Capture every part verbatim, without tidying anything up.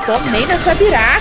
Tomei na Jabiraca.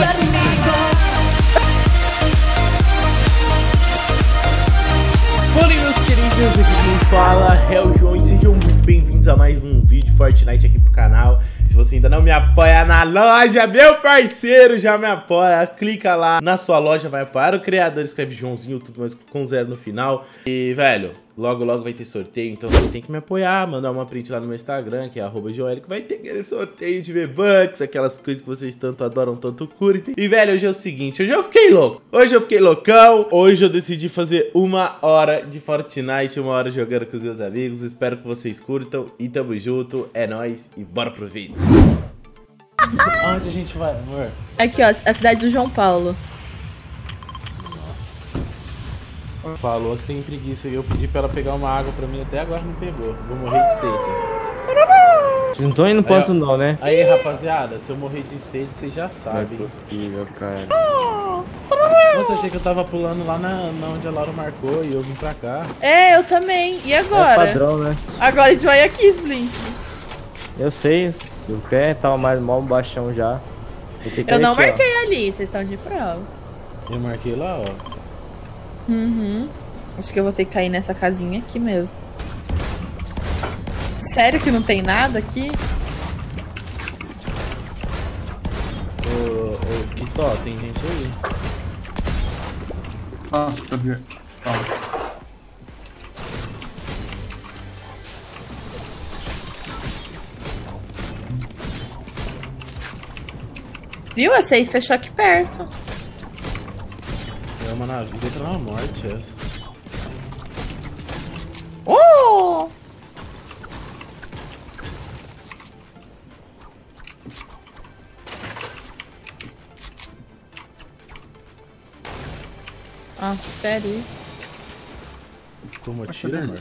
Fala aí, meus queridos, aqui quem fala é o João e sejam muito bem-vindos a mais um vídeo Fortnite aqui pro canal. Se você ainda não me apoia na loja, meu parceiro, já me apoia, clica lá na sua loja, vai apoiar o criador, escreve Joãozinho, tudo mais com zero no final. E, velho, logo logo vai ter sorteio, então você tem que me apoiar, mandar uma print lá no meu Instagram, que é arroba Joel, que vai ter aquele sorteio de V-Bucks, aquelas coisas que vocês tanto adoram, tanto curtem. E, velho, hoje é o seguinte, hoje eu fiquei louco, hoje eu fiquei loucão, hoje eu decidi fazer uma hora de Fortnite, uma hora jogando com os meus amigos, espero que vocês curtam e tamo junto, é nóis e bora pro vídeo. Onde a gente vai, amor? Aqui, ó, a cidade do João Paulo. Falou que tem preguiça e eu pedi pra ela pegar uma água pra mim, até agora não pegou. Vou morrer de sede. Vocês não estão indo no ponto não, né? Aí, rapaziada, se eu morrer de sede, vocês já sabem. Não é possível, cara. Nossa, eu achei que eu tava pulando lá na, na onde a Laura marcou e eu vim pra cá. É, eu também. E É agora? padrão, né? Agora a gente vai aqui, Splint. Eu sei. O pé tava mais mal baixão já. Vou ter que Eu ir não aqui, ó. marquei ali, vocês estão de prova. Eu marquei lá, ó. Uhum. Acho que eu vou ter que cair nessa casinha aqui mesmo. Sério que não tem nada aqui? Ô, ô, Kitó, tem gente aí. Nossa, tá vendo? Viu? A safe fechou aqui perto. É uma na vida, outra na morte, essa. Oh! Ah, sério isso? Tomou tiro, amor?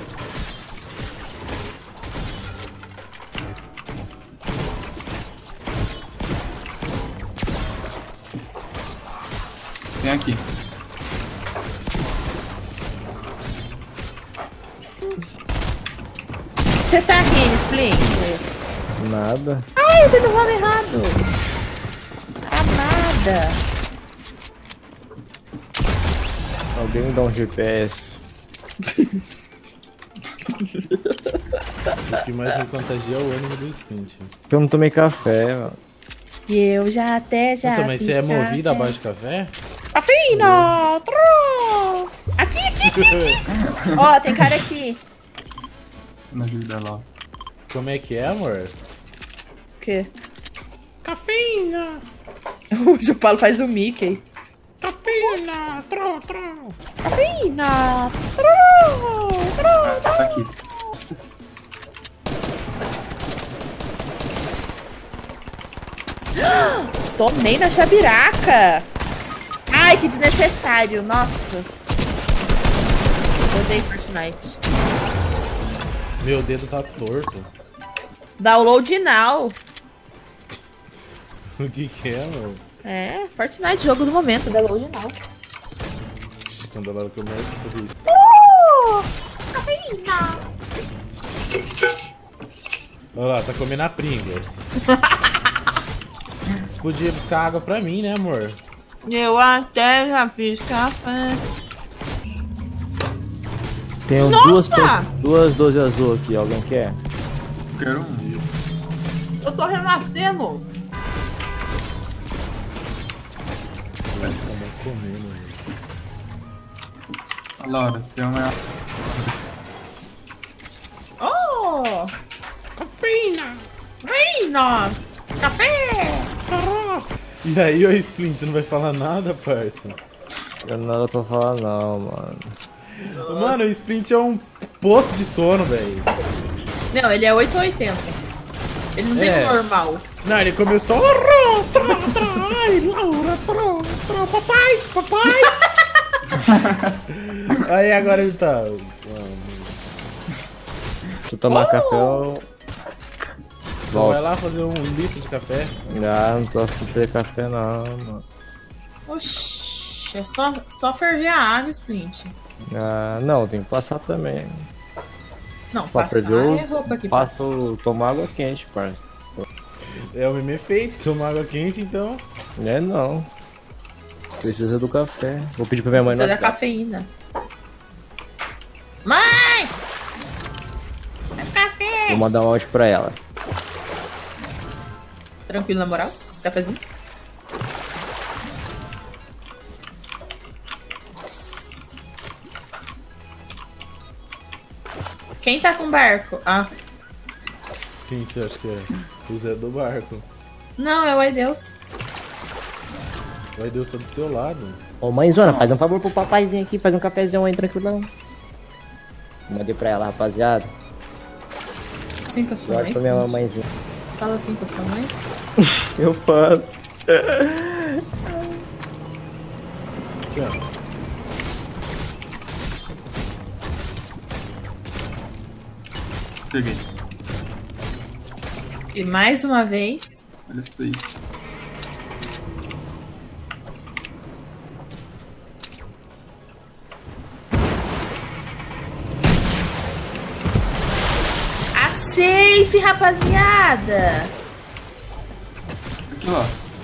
Tem aqui. Você tá rindo, Splint? Nada. Ai, eu tô no lado errado. Amada. Alguém me dá um G P S. O que mais me contagia é o ânimo do sprint. Porque eu não tomei café, mano. E eu já até já. Nossa, mas fiz você é movido café. abaixo de café? Cafeína! Tru! Aqui, aqui, aqui, aqui! Ó, tem cara aqui. Na ajuda lá. Como é que é, amor? O quê? Cafeína! O João Paulo faz o Mickey. Cafeína! Tro, tro! Cafeína! Tru! Tru! Tá aqui. Tomei na Jabiraca! Ai, que desnecessário! Nossa! Odeio Fortnite. Meu dedo tá torto. Download now. O que que é, amor? É, Fortnite, jogo do momento. Download now. Quando ela começa a fazer isso. Uh! Cafeína! Olha lá, tá comendo a Pringles. Você podia buscar água pra mim, né, amor? Eu até já fiz café. Tenho Nossa! duas, duas doze azul aqui, alguém quer? Quero um. Eu tô renascendo. Vai comendo. A Laura, tem uma. Oh! Cafeína! Reina! Café! E aí, ô Splint, você não vai falar nada, parça? Eu não tenho nada pra falar não, mano. Mano, o Splint é um poço de sono, velho. Não, ele é oito ou oitenta. Ele não tem É. o normal. Não, ele começou. Ai, Laura, tro, tro, papai, papai. Aí agora ele tá. Se eu tomar Oh! café, eu... Então vai Volto. lá fazer um litro de café. Ah, não tô afim de ter café não, mano. Oxi, é só, só ferver a água, Splint. Ah, não, tem que passar também. Não, Pra passar perder é roupa aqui. Passo tomar água quente, parça. É o meme feito. Tomar água quente, então. É não. Precisa do café. Vou pedir pra minha mãe no Precisa da WhatsApp. cafeína. Mãe! Mais café! Vou mandar um áudio pra ela. Tranquilo, na moral? Cafezinho? Quem tá com barco? Ah, Quem você acha que é? O Zé do barco. não, é o Ai Deus. Vai Deus tá do teu lado. Ô mãezona, faz um favor pro papaizinho aqui, faz um cafezão aí, tranquilão. Mandei pra ela, rapaziada. Assim com a sua Joga mãe? pra minha mamãezinha. Fala assim com a sua mãe. Eu faço. Aqui, ó. Peguei. E mais uma vez. Olha isso aí. A safe, rapaziada! Aqui, ó.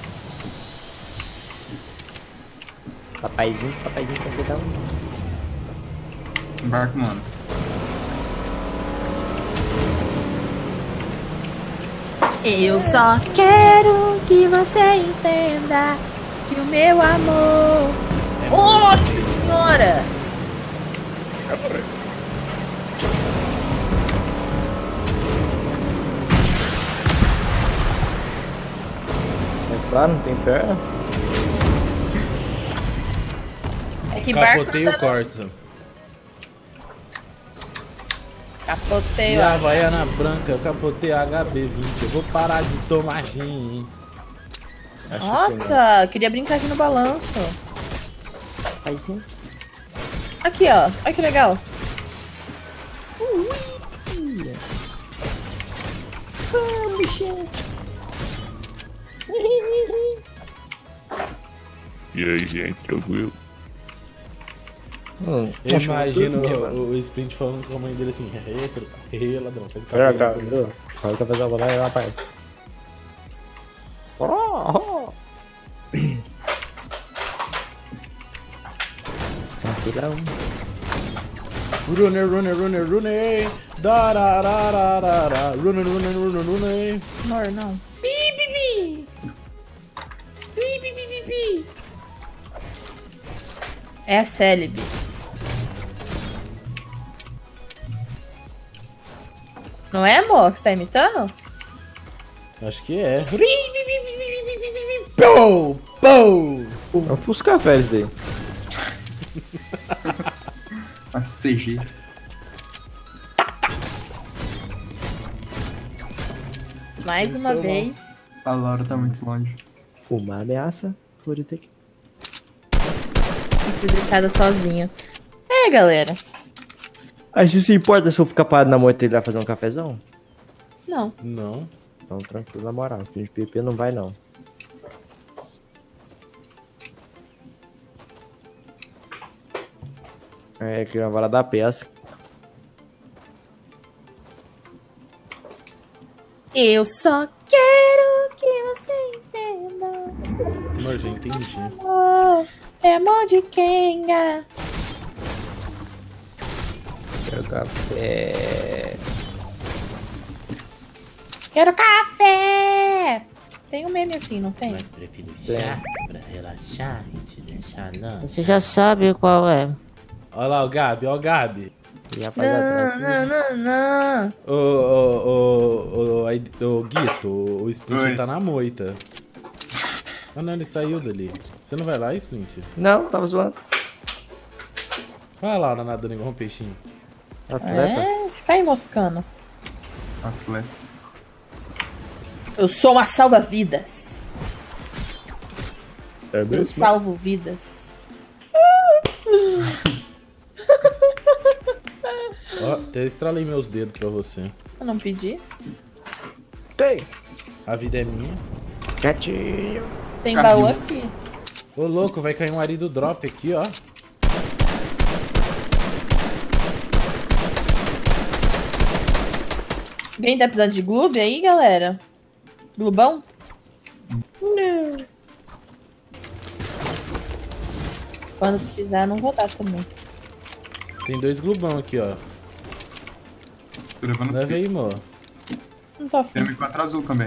Papaizinho, papaizinho, tranquilão. Embarque, mano. Eu só quero que você entenda que o meu amor. Nossa senhora! É claro, não tem perna. É que barco Capotei não o dá- Corsa. Capotei, E a ó. Havaiana branca, eu capotei a H B vinte. Eu vou parar de tomar gin, hein? Acho que Nossa, queria brincar aqui no balanço. não. Papaizinho. Aqui, ó. Olha que legal. Ah, bichinho. E aí, gente, tranquilo? Hum, Eu acho imagino muito bem, o, mano. o Sprint falando com a mãe dele assim: hehe, truta, hehe, ladrão, faz Pera, café. cara, viu? Faz o cafezão, vou lá e rapaz. Oh, oh. Tranquilão. Runner, runner, runner, runner. Dararararara. Runner, runner, runner, runner. Amor, não. Pi, pi, pi. Pi, pi, pi, pi, pi. É a Celebi. Não é, amor? Que você tá imitando? Acho que é. Pou! Pou! É um Fusca velho isso daí. Mas T G. Mais uma Muito bom. vez. A Laura tá muito longe. Uma ameaça, Floritec. E fui deixada sozinha. É, galera. Aí você se importa se eu ficar parado na moita e ele vai fazer um cafezão? Não. Não. Então tranquilo, na moral. Fim de P P não vai não. É, que na vara da peça. Eu só quero que você entenda. Amor, já entendi. Oh, é amor de Kenga. Quero café. Quero café. Tem um meme assim, não tem? Mas prefiro chá pra relaxar e te deixar não. Você já sabe qual é. Olha lá o Gabi, ó o Gabi. E rapaziada, Não, não, não, não. Ô, ô, ô, ô, aí- ô, Guito, o Sprint Oi. tá na moita. Ah não, ele saiu dali. Você não vai lá, Sprint? não, tava zoando. Olha lá, ela nadando igual um peixinho. Atleta. É, fica aí moscando. Atleta. Eu sou uma salva-vidas. É Eu mesmo? salvo vidas. Ó, até estralei meus dedos pra você. Eu não pedi. Tem. A vida é minha. Quietinho. Tem Cadê? baú aqui. Ô louco, vai cair um arido drop aqui, ó. Alguém tá precisando de gloob aí, galera? Globão? Não. Quando precisar, eu não vou dar também. Tem dois globão aqui, ó. Tô levando Leva aí, amor. Não tô Tem afim. M quatro azul também.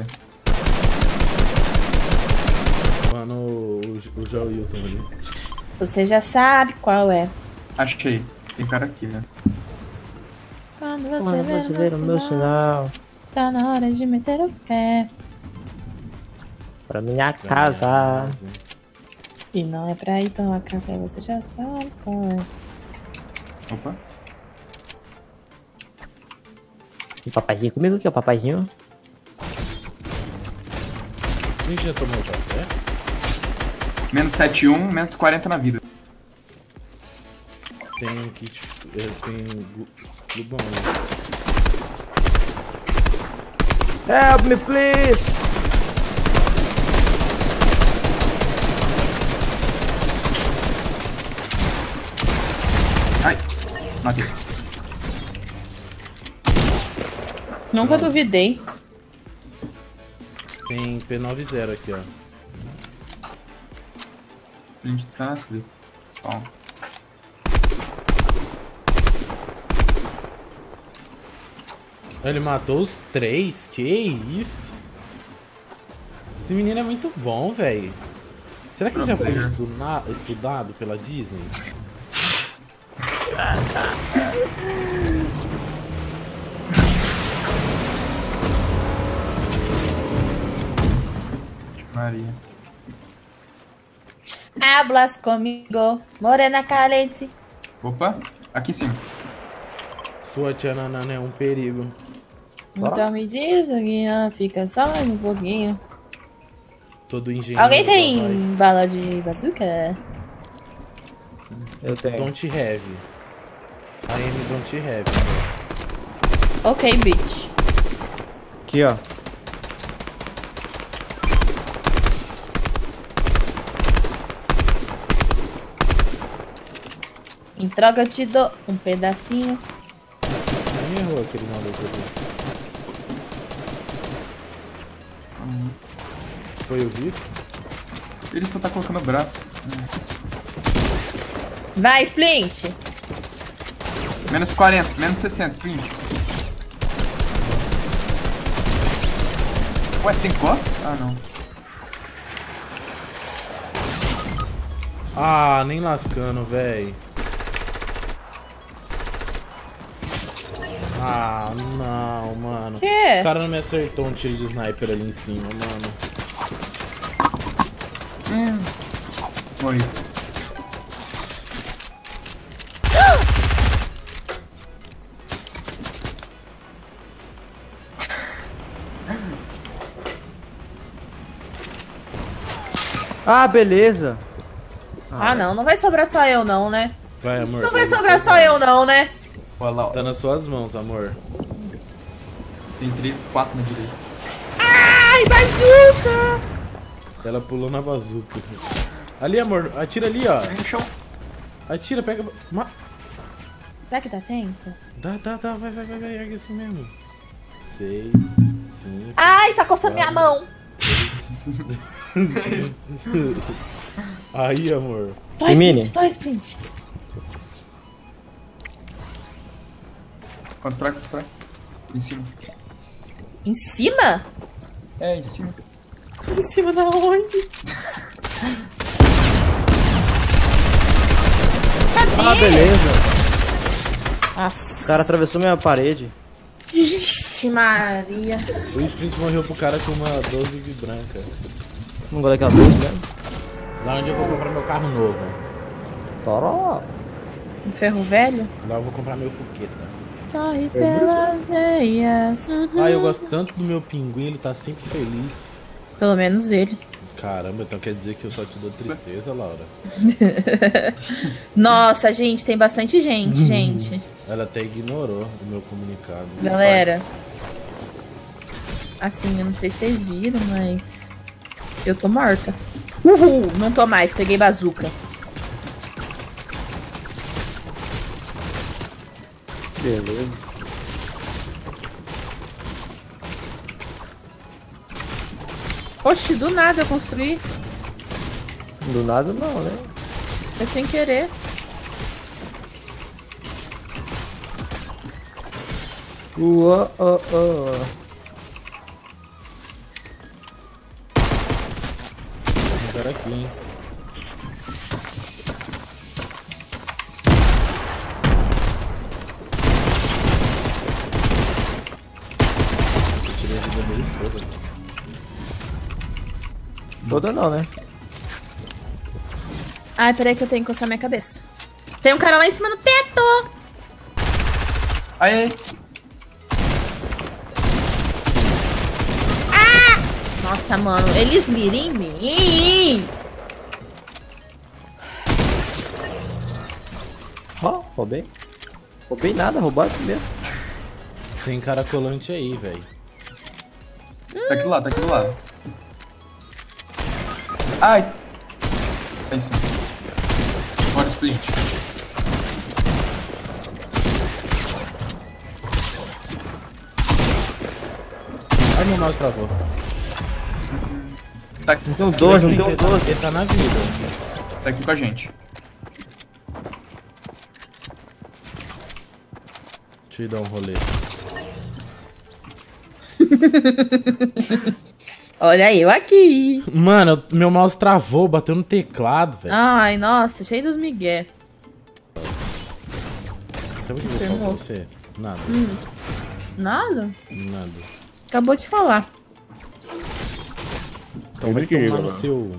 Mano, o, o Joilton ali. Você já sabe qual é. Achei. Tem cara aqui, né? Quando você Mano, vê você vê o meu sinal. tá na hora de meter o pé. Pra minha casa. E não é pra ir tomar café, você já sabe qual é. Opa. E papaizinho comigo aqui, ó, papaizinho. A gente já tomou café? Menos setenta e um, menos quarenta na vida. Tem um kit. eh, Tem glu- globão ali. Help me, please! Ai. Matei. Nunca duvidei. Tem P noventa aqui, ó. A gente tá na frente. Ó. Ele matou os três? Que isso? Esse menino é muito bom, velho. Será que ele já foi estuna- estudado pela Disney? Maria. Hablas comigo, morena caliente. Opa. Aqui em cima. Sua tia Nanana é um perigo. Então me diz, Guinha, fica só mais um pouquinho. Todo engenheiro. Alguém vai- tem bala de bazuca? Eu tenho. Don't have. I am don't have. Ok, bitch. Aqui, ó. Em troca eu te dou um pedacinho. Quem errou aquele maluco ali? Foi o Vitor? Ele só tá colocando o braço. Vai, Splint! Menos quarenta, menos sessenta, sprint. Ué, tem costa? Ah, não. Ah, nem lascando, véi. Ah, não, mano. Quê? O cara não me acertou um tiro de sniper ali em cima, mano. Hum. Morri. Ah, beleza. Ah, não, não vai sobrar só eu não, né? Vai, amor. Não vai tá nas sobrar suas só mãos. eu não, né? Olha lá, ó. Tá nas suas mãos, amor. Tem três, quatro na direita. Ai, bazuca! Ela pulou na bazuca. Ali, amor. Atira ali, ó. Vem no chão. Atira, pega... Ma... Será que dá tempo? Dá, dá, dá. Vai, vai, vai, vai. Ergue assim mesmo. Seis, cinco... Ai, tá coçando minha mão. Aí, amor. Dói, Mini. Sprint, dói, Sprint. Constrói, constrói. Em cima. Em cima? É, em cima. Em cima da onde? Cadê? Ah, beleza. Nossa. O cara atravessou minha parede. Ixi, Maria. O Sprint morreu pro cara com uma doze de branca. Não gosto daquela luz mesmo. Lá onde eu vou comprar meu carro novo. Toró. Um ferro velho? Lá eu vou comprar meu Fuqueta. Corre pelas veias. Ah, eu gosto tanto do meu pinguim, ele tá sempre feliz. Pelo menos ele. Caramba, então quer dizer que eu só te dou tristeza, Laura? Nossa, gente, tem bastante gente, gente. Ela até ignorou o meu comunicado. Galera. Assim, eu não sei se vocês viram, mas... eu tô morta. Uhul! Não tô mais, peguei bazuca. Beleza. Oxi, do nada eu construí. Do nada não, né? É sem querer. Uou, oh, oh. Tem um cara aqui, hein? Eu tirei a vida dele toda. Toda não, né? Ai, peraí que eu tenho que coçar minha cabeça. Tem um cara lá em cima no teto! Ai, ai. Nossa, mano, eles miram em mim! Ó, oh, roubei. Roubei nada, roubaram mesmo. Tem cara colante aí, velho. Tá aqui do lado, tá aqui do lado. Ai. Tá em cima. Bora, Split. Ai, meu mouse travou. Tá aqui, Não deu doze, não Ele deu tá- doze. Ele tá na vida. tá aqui com a gente. Deixa eu dar um rolê. Olha eu aqui! Mano, meu mouse travou, bateu no teclado, velho. Ai, nossa, cheio dos migué. Sabe o que eu vou falar pra você? Nada. Nada? Nada. Acabou de falar. Então vai tomar no seu...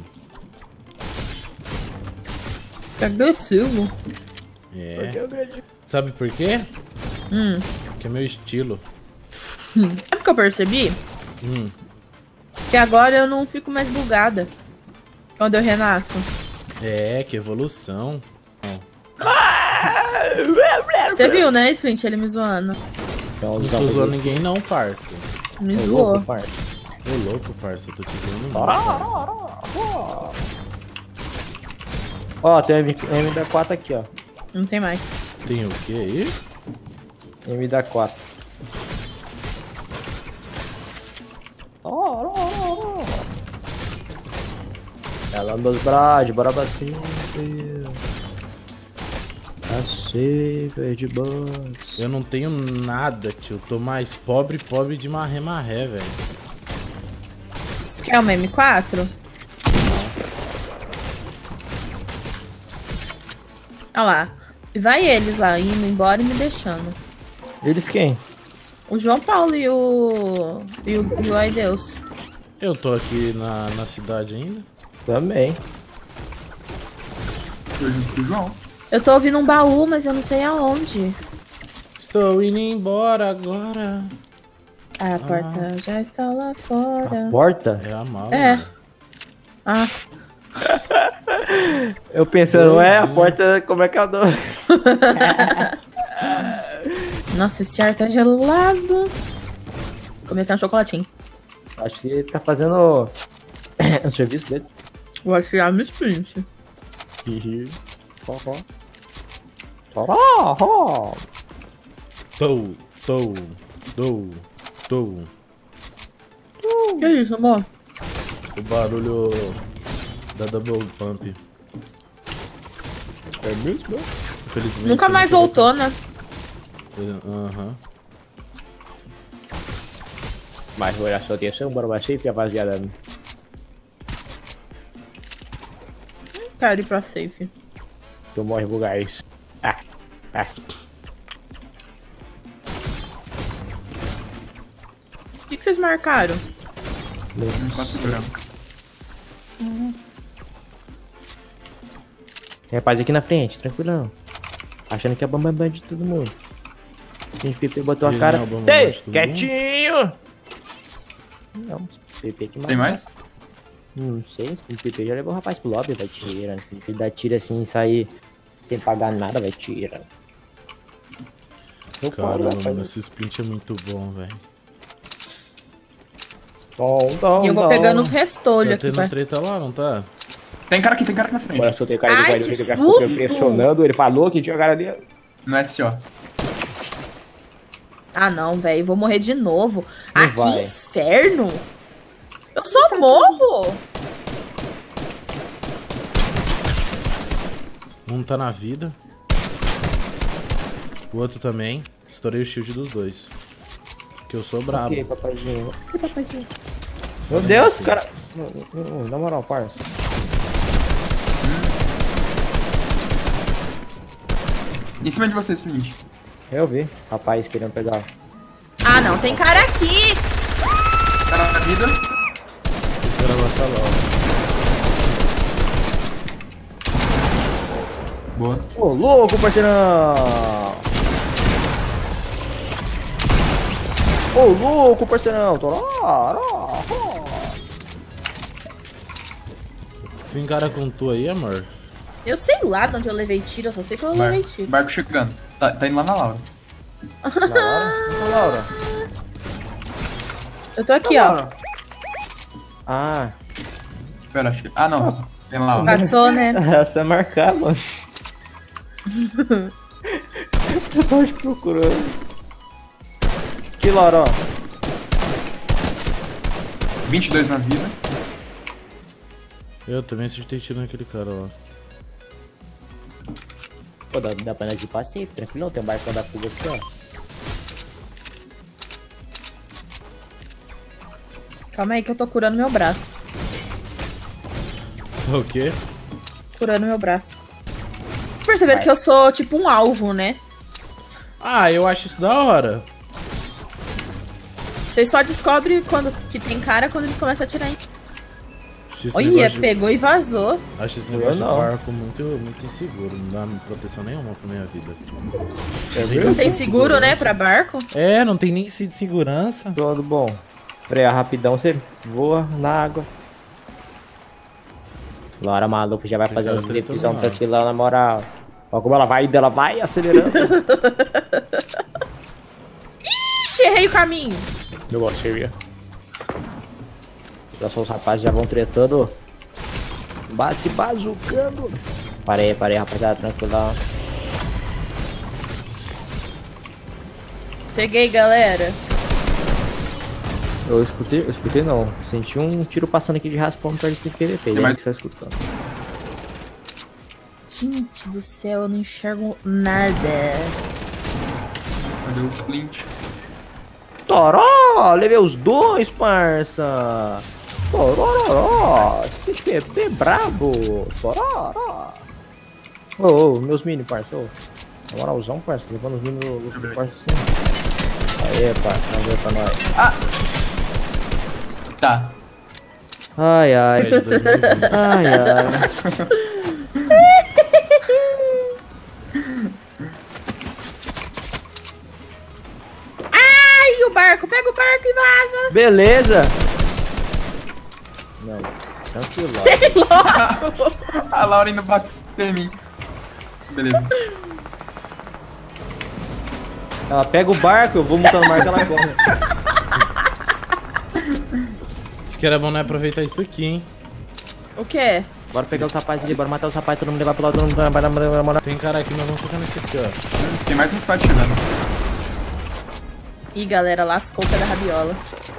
Que agressivo. É. Sabe por quê? Hum. Que é meu estilo. Sabe o que eu percebi? Hum. Que agora eu não fico mais bugada. Quando eu renasço. É, que evolução. Você viu, né, Splint? Ele me zoando. Não tô zoando ninguém não, parça. Me zoou. Ô louco, parça, eu tô te zoando muito. Ó, tem M D quatro aqui, ó. Não tem mais. Tem o que aí? M D quatro. Ela dos braços, bora pra cima. Assim, verde bugs. Eu não tenho nada, tio. Eu tô mais pobre, pobre de marré, marré, velho. Você quer uma M quatro? Olha lá. E vai eles lá, indo embora e me deixando. Eles quem? O João Paulo e o... E o, e o Ai Deus. Eu tô aqui na, na cidade ainda. Também. Eu junto com o João. Eu tô ouvindo um baú, mas eu não sei aonde. Estou indo embora agora. A porta já está lá fora. Porta? É a mala. É. Ah, Eu pensando, é, a porta, como é que eu dou? nossa, esse ar tá gelado. Vou comer até um chocolatinho. Acho que ele tá fazendo o serviço dele. Vou afiar meu sprint. Tô, tô, tô, tô. Que isso, amor? O barulho da Double Pump. É mesmo? Infelizmente. Nunca eu mais não voltou, né? tive- Aham. Mas foi a sua atenção, bora pra safe, rapaziada. Quero ir pra safe. Tu morre, bugais. Ah, ah. O que, que vocês marcaram? quatro branco. Tem rapaz aqui na frente, tranquilão. Achando que é bambambam de todo mundo. A gente P P botou a Ele cara. não é o bambambam Ei, de todo quietinho! Não, P P aqui mais. Tem mais? Não sei, o P P já levou o rapaz pro lobby, vai tirando. Se ele dá tiro assim e sair sem pagar nada, vai tirando. Caramba, mano, esse sprint é muito bom, velho. Tom, tom, E eu vou tom. pegando os restolhos Tá aqui. tendo Pra... treta lá, não tá? Tem cara aqui, tem cara aqui na frente. Agora soltei o cara do Ai, guarda, que que já susto! ficou pressionando, ele falou que tinha cara ali. No S O. Ah, não, velho. Vou morrer de novo. Não Ah, vai. que inferno. Eu só morro. Um tá na vida. O outro também. Estourei o shield dos dois. Que eu sou brabo. Ok, papaizinho. Ok, papaizinho. Meu Deus, cara. Não, não, não, na moral, parça. Em cima de vocês, Flint. Eu vi. Rapaz querendo pegar. Ah, não. Tem cara aqui. Cara na vida. O cara vai falar, ó. Boa. Ô, louco, parceirão! Ô, louco, parceirão! Toró! Tem cara com tu aí, amor? Eu sei lá de onde eu levei tiro. Eu só sei que eu Bar levei tiro. barco chegando. Tá, tá indo lá na Laura. Laura? Ô, Laura. Eu tô aqui, ó. Ah. Pera, acho que... Ah, não. Tem Laura. Passou, né? Essa é marcar, mano. Eu tô te procurando. Que Laura, ó. vinte e dois na vida. Eu também acertei tiro naquele cara lá. Pô, dá, dá pra nós ir passeio, tranquilo, tem um barco da fuga aqui, ó. Calma aí que eu tô curando meu braço. O quê? Curando meu braço. Perceberam que eu sou tipo um alvo, né? Ah, eu acho isso da hora. Vocês só descobrem quando que tem cara quando eles começam a atirar em... Acho esse Olha, negócio de- pegou e vazou. Acho esse negócio de não. barco muito, muito inseguro. Não dá proteção nenhuma pra minha vida. Não tem seguro, né, pra barco? É, não tem nem cinto de segurança. Tudo bom. Freia rapidão, você voa na água. Laura maluco já vai fazer uns Obrigado, dripzão Tretão. tranquilão, na moral. Olha como ela vai, ela vai acelerando. Ixi, errei o caminho. Eu gosto de ver. Já só os rapazes já vão tretando. Ba- Se bazucando. Parei, parei, rapaziada, tranquilão. Cheguei, galera. Eu escutei, eu escutei não. Senti um tiro passando aqui de raspão perto do P V P. Tem mais- Que você tá escutando. Gente do céu, eu não enxergo nada. Cadê o Flint? Toró! Levei os dois, parça! Toró! Esse P V P é brabo! Toró! Ô, ô, meus mini, parça. Ô. Na moralzão, parça. Levando os mini do do parça assim. Aê, parça. Vamos ver pra nós. Tá. Ai, ai. É de dois mil e vinte. Ai, ai. Ai, o barco. Pega o barco e vaza. Beleza! Não, tranquilo. A Laura indo bater em mim. Beleza. Ela pega o barco, eu vou montando o barco, ela corre. Acho que era bom, né, aproveitar isso aqui, hein? O quê? Bora pegar os rapazes ali, bora matar os rapazes, todo mundo levar pro lado, todo mundo vai dar uma. Tem cara aqui, mas vamos focar nesse aqui, ó. Tem mais uns quatro chegando. Ih, galera, lascou o pé da rabiola.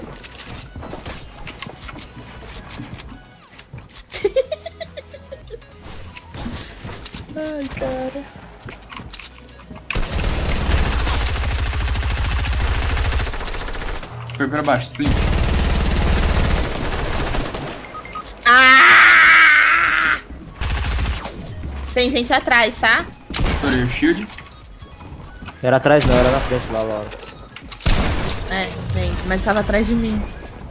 Ai, cara. Foi pra baixo, Flint. Ah! Tem gente atrás, tá? Estourei o shield. Era atrás não, era na frente lá, Laura. É, tem, mas tava atrás de mim.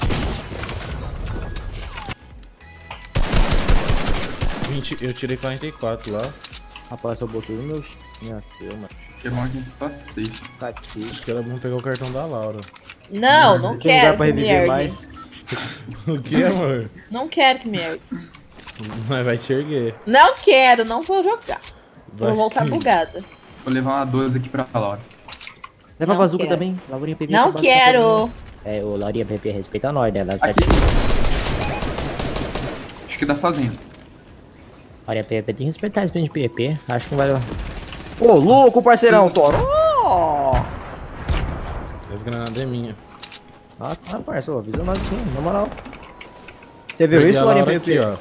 vinte, eu tirei quarenta e quatro lá. Rapaz, eu botei o meu. Minha filma. Que é bom que a gente passa safe. Tá aqui. Acho que era bom pegar o cartão da Laura. Não, não Tem lugar quero pra que me reviver ergue. mais. O que, amor? Não quero que me ergue. Mas vai te erguer. Não quero, não vou jogar. Vai. Vou voltar bugada. Vou levar uma doze aqui pra Laura. Leva a Não bazuca quero. também. Laurinha P V P. Não bazuca quero. também. É, o Laurinha P V P respeita nós, né? Ela tá Aqui. aqui. Acho que dá sozinho. Laurinha P V P tem que respeitar esse de P V P. Acho que não vai levar. Ô, louco, parceirão, Toró! As granadas é minha. Ah, tá, parceiro. Avisa nós aqui, na moral. Você viu Peguei isso, a Laurinha Laura P P? aqui,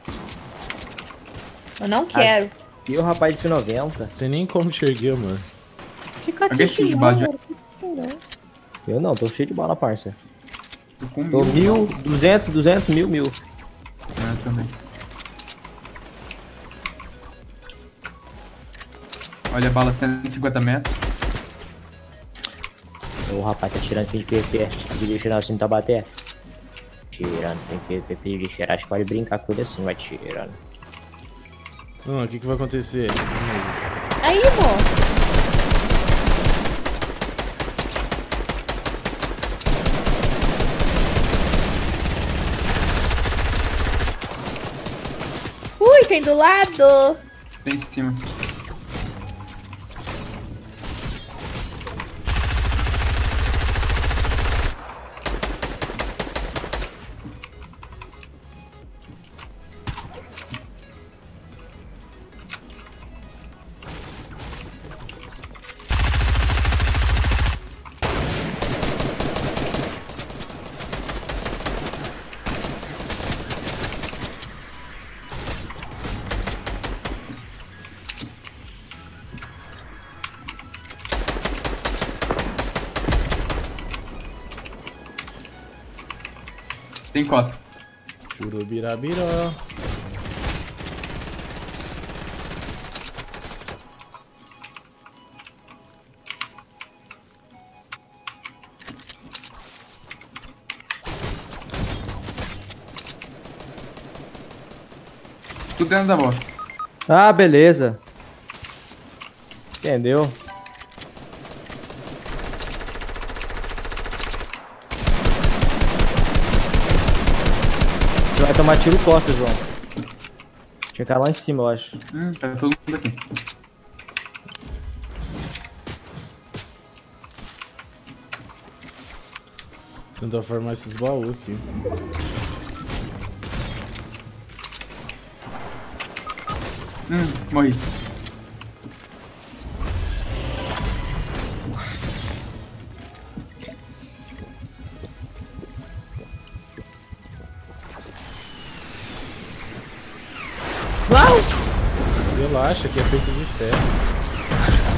ó. Eu não quero. E o rapaz de P noventa? Tem nem como enxergar, mano. Fica Alguém cheio de bala de- Eu não, tô cheio de bala, parça. Tô com Tô mil. mil, duzentos, duzentos, mil, mil. Ah, também. Olha a bala, cento e cinquenta metros. O rapaz tá tirando fim de P P. Vídeo tirando assim, Tabaté. Tirando, tem que ter filho de cheirar. Acho que pode brincar com ele assim, vai tirando. Não, o que que vai acontecer? Aí, amor. Ui, tem do lado. Tem em cima. Tem costa. Churubirabiró. Tudo dentro da box. Ah, beleza. Entendeu? Você vai tomar tiro costas, João. Tinha cara lá em cima, eu acho. Hum, tá todo mundo aqui. Tentar formar esses baús aqui. Hum, morri. Uau! Relaxa, que é feito de ferro.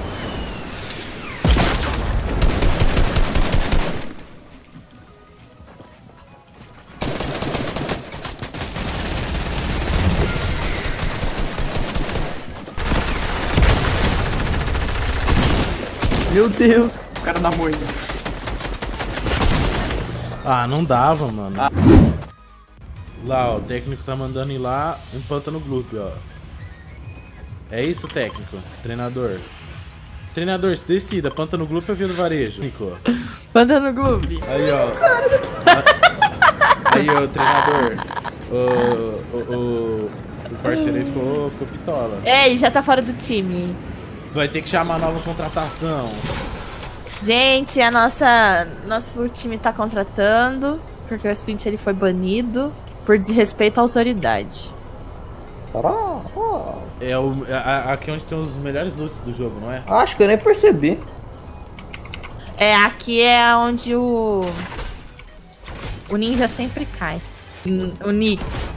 Meu Deus. O cara na moita. Ah, não dava, mano. Ah. Lá, ó, o técnico tá mandando ir lá em Pântano Gloop, ó. É isso, técnico? Treinador. Treinador, se decida, Pântano Gloop ou Vila do Varejo? Nico. Pântano Gloop. Aí, ó. Aí, ó, treinador. O, o, o, o parceiro aí ficou, ficou pitola. Ei, já tá fora do time. Vai ter que chamar nova contratação. Gente, a nossa... Nosso time tá contratando, porque o Splint ele foi banido por desrespeito à autoridade. Tará, ó. É o, a, aqui onde tem os melhores loots do jogo, não é? Acho que eu nem percebi. É, aqui é onde o... O ninja sempre cai. N- O Nix.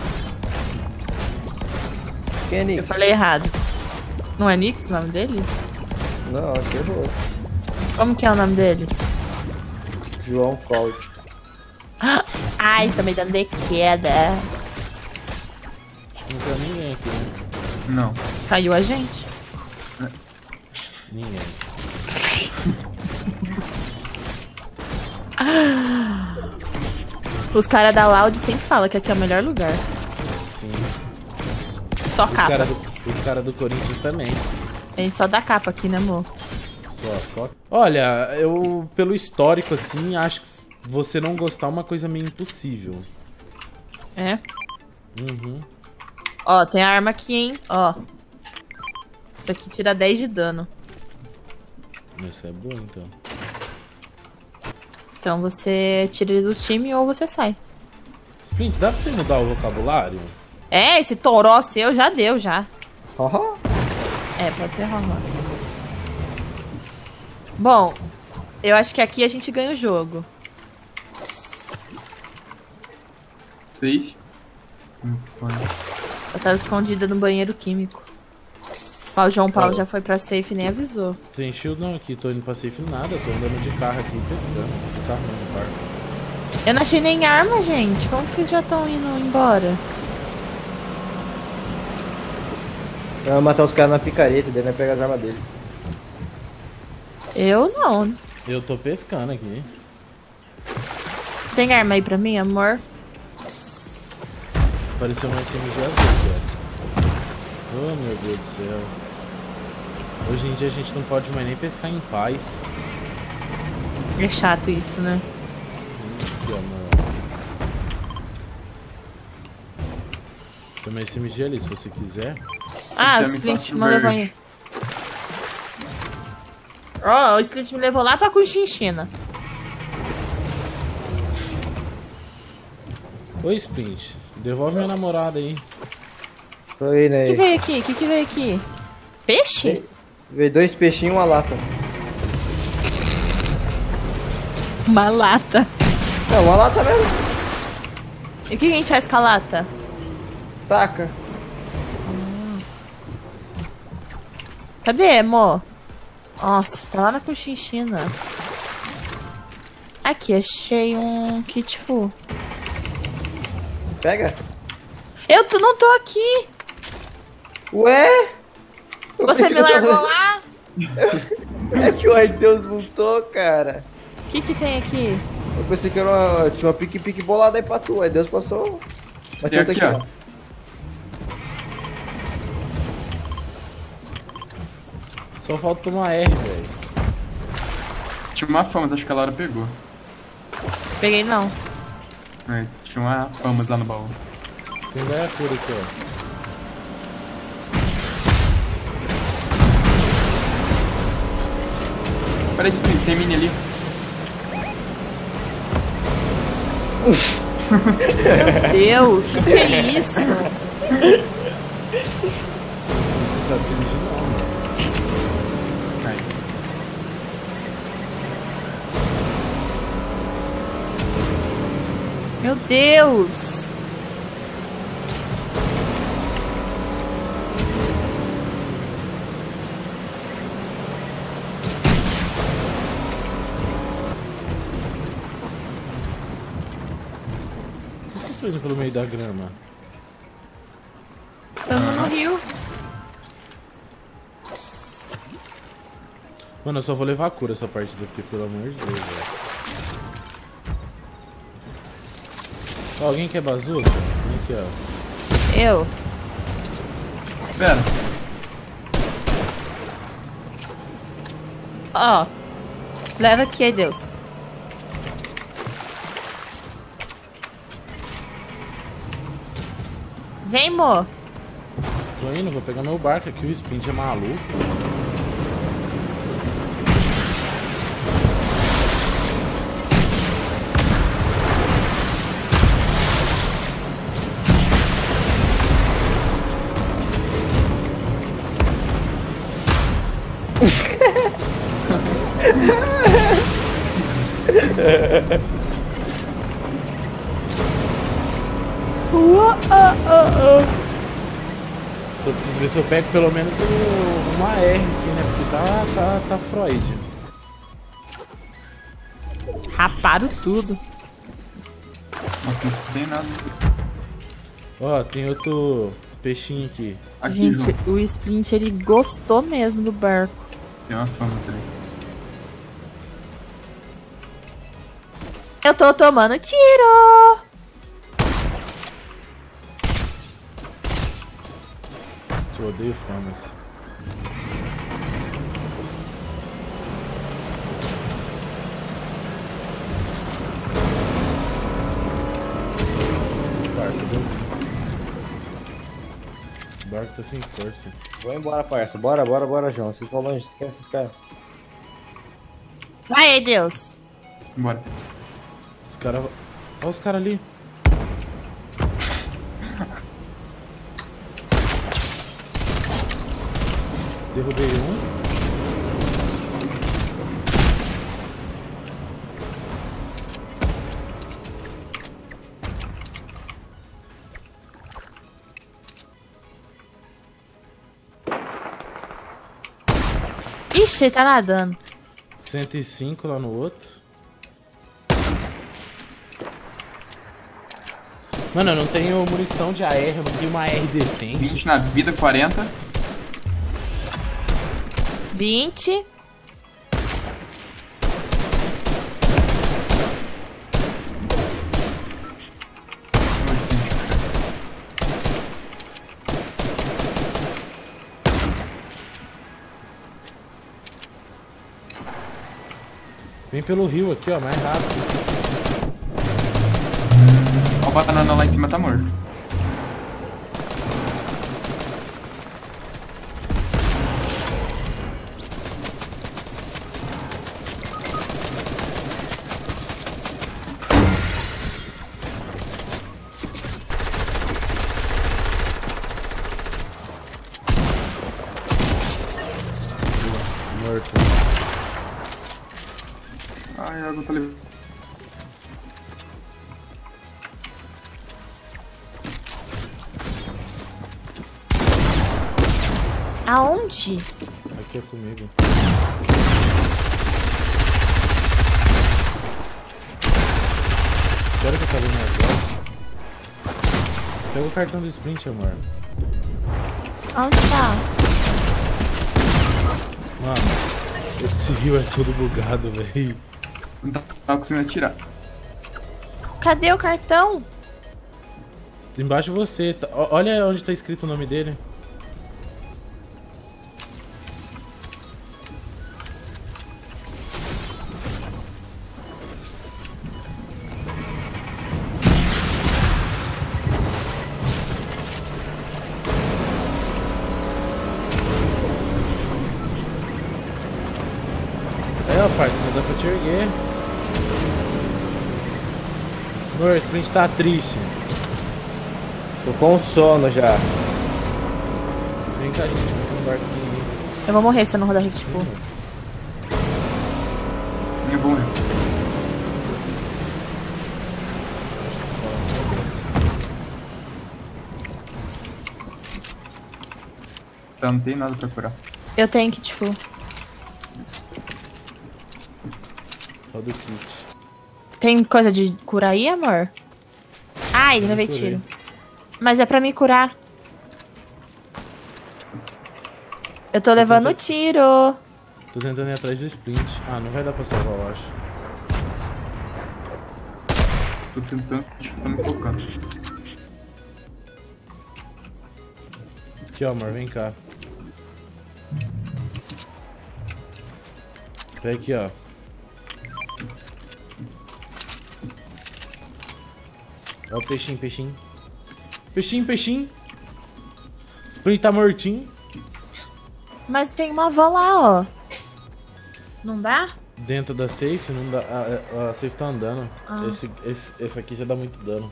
Quem é Eu Nick? falei errado. Não é Nix o nome dele? Não, aqui errou. Como que é o nome dele? João Cold. Ai, tá me dando de queda. Não tem ninguém aqui, né? Não. Caiu a gente. Ninguém. Os caras da Loud sempre falam que aqui é o melhor lugar. Sim. Só Os capa. caras do, os cara do Corinthians também. A gente só dá capa aqui, né, amor? Só, só. Olha, eu, pelo histórico, assim, acho que você não gostar é uma coisa meio impossível. É? Uhum. Ó, tem a arma aqui, hein? Ó. Isso aqui tira dez de dano. Isso é bom, então. Então você tira ele do time ou você sai. Sprint, dá pra você mudar o vocabulário? É, esse toró seu já deu, já. Haha. É, pode ser rolar. Bom, eu acho que aqui a gente ganha o jogo. vocês. Hum, foi. Eu tava escondida no banheiro químico. Ó, o João Paulo já foi pra safe e nem avisou. Tem shield não aqui, tô indo pra safe nada, tô andando de carro aqui, pescando. De carro não, de barco. Eu não achei nem arma, gente. Como que vocês já estão indo embora? Eu vou matar os caras na picareta, daí vai pegar as armas deles. Eu não. Eu tô pescando aqui. Você tem arma aí pra mim, amor? Apareceu um S M G azul, velho. Oh, meu Deus do céu. Hoje em dia a gente não pode mais nem pescar em paz. É chato isso, né? Sim, que amor. Tem uma S M G ali, se você quiser. Ah, o já me Splint passa me o levou verde. aí. Ó, o Splint me levou lá pra Conchinchina. Oi, Splint. Devolve minha namorada aí. Tô indo O que aí. veio aqui? O que, que veio aqui? Peixe? Veio dois peixinhos e uma lata. Uma lata. Não, uma lata mesmo. E o que a gente faz com a lata? Taca. Cadê, amor? Nossa, tá lá na Conchinchina. Aqui, achei um kit full. Pega. Eu tô, não tô aqui. Ué? Eu Você pensei me que eu tava- largou lá? É que o Ardeus voltou, cara. O que que tem aqui? Eu pensei que era uma... tinha uma pique-pique bolada aí pra tu. Aí Deus passou. Mas Tem tem outra aqui, aqui, ó. ó. Só falta tomar R, velho. Tinha uma Famas, acho que a Laura pegou. Peguei não. É, tinha uma Famas lá no baú. Tem daí a cura aqui, ó. Peraí, Sprint, tem mini ali. Deus, o que, que é isso? Não sabe dirigir não, mano. Aí. Meu Deus. Por que você tá indo pelo meio da grama? Estamos no rio. Mano, eu só vou levar a cura essa partida, porque pelo amor de Deus, velho. Ó, alguém quer bazuca? Vem aqui, ó. Eu. Pera, Ó. Leva aqui, Deus. Vem, mo. Tô indo, vou pegar meu barco aqui, o Sprint é maluco. Só preciso ver se eu pego pelo menos o- uma R aqui, né? Porque tá, tá, tá Freud. Raparam tudo. nossa, não tem nada. Ó, tem outro peixinho aqui. Aqui, Gente, João. o Splint, ele gostou mesmo do barco. Tem uma Famas ali. Eu tô tomando tiro. Eu odeio famas. Parça, deu. O barco tá sem força. Vou embora, parça. Bora, bora, bora, João. Vocês vão longe, esquece esses caras. Vai, Deus. Bora. Os caras. Olha os caras ali. Derrubei um. Ixi, ele tá nadando. cento e cinco lá no outro. Mano, eu não tenho munição de A R, eu não tenho uma A R decente. vinte na vida, quarenta. vinte. Vem pelo rio aqui, ó, mais rápido. Ó, o banana lá em cima tá morto. Morto. Ai, a água tá levando. Aonde? Aqui é comigo. Quero que eu tava vendo agora. Pega o cartão do sprint, amor. Onde tá? Mano, esse rio é todo bugado, velho. Não tá, tá conseguindo atirar. Cadê o cartão? Embaixo de você. Tá- ó- olha onde tá escrito o nome dele. É, ó, parça, não dá pra te erguer. Amor, o sprint tá triste. Tô com sono já. Vem cá, gente, vamos no barquinho. Eu vou morrer se eu não rodar hit full. É bom, né? Tá, não tem nada pra curar. Eu tenho hit full. Roda o kit. Tem coisa de curar aí, amor? Ai, ele levei curei. tiro. Mas é pra me curar. Eu tô levando tentando- tiro. Tô tentando ir atrás do sprint. Ah, não vai dar pra salvar, eu acho. Tô tentando, tô me focando. Aqui, ó, amor, vem cá. Pega aqui, ó. Ó o peixinho, peixinho. Peixinho, peixinho. Sprint tá mortinho. Mas tem uma van lá, ó. Não dá? Dentro da safe, não dá. A, a- a safe tá andando. Ah. Esse, esse, esse aqui já dá muito dano.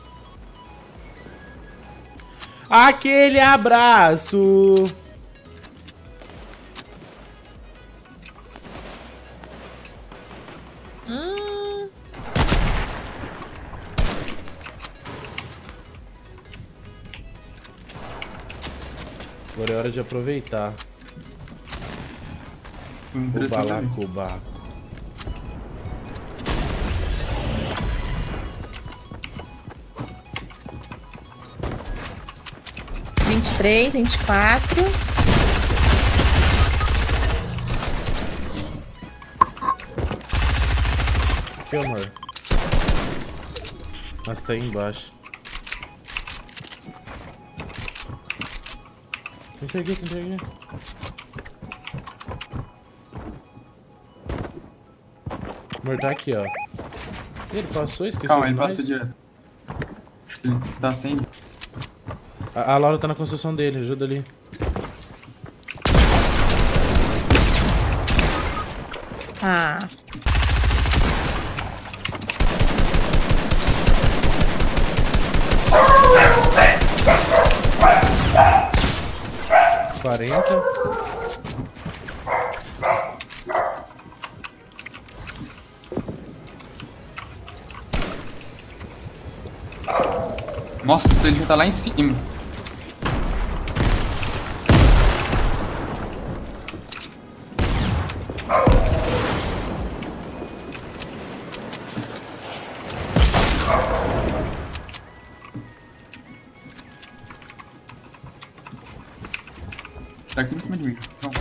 Aquele abraço! Hum. Agora é hora de aproveitar. Tô O me interessando ali. balacobaco. vinte e três, vinte e quatro. Aqui, amor. Mas tá aí embaixo. Tenta aqui, tenta aqui. Amor, tá aqui, ó. Ele passou, esqueceu Calma, de ele nós? passou direto. Acho que ele tá sem. A, a Laura tá na construção dele, ajuda ali. Ah. quarenta. Nossa, ele já tá lá em cima. Tá aqui em cima de mim. Pronto.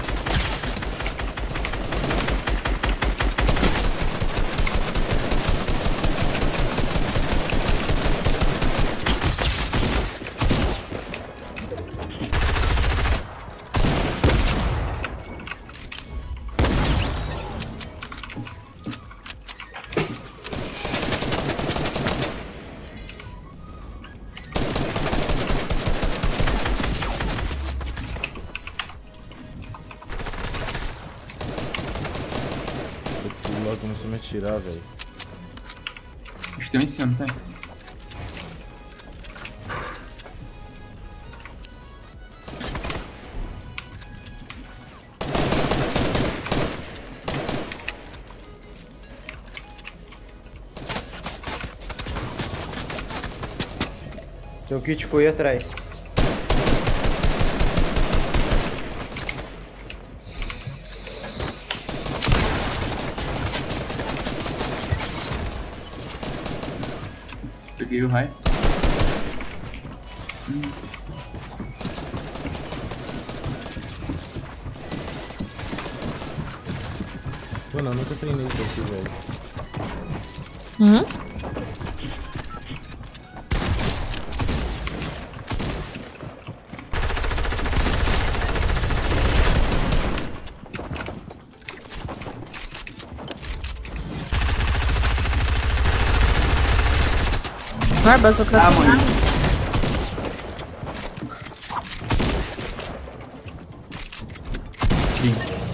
Logo começou a me atirar, velho. Acho que tem um em cima, não tem? Seu kit foi atrás. Peguei o raio. Hum. Mano, eu nunca treinei isso aqui, velho. Uhum. Barba, só Ah, mãe. Sim.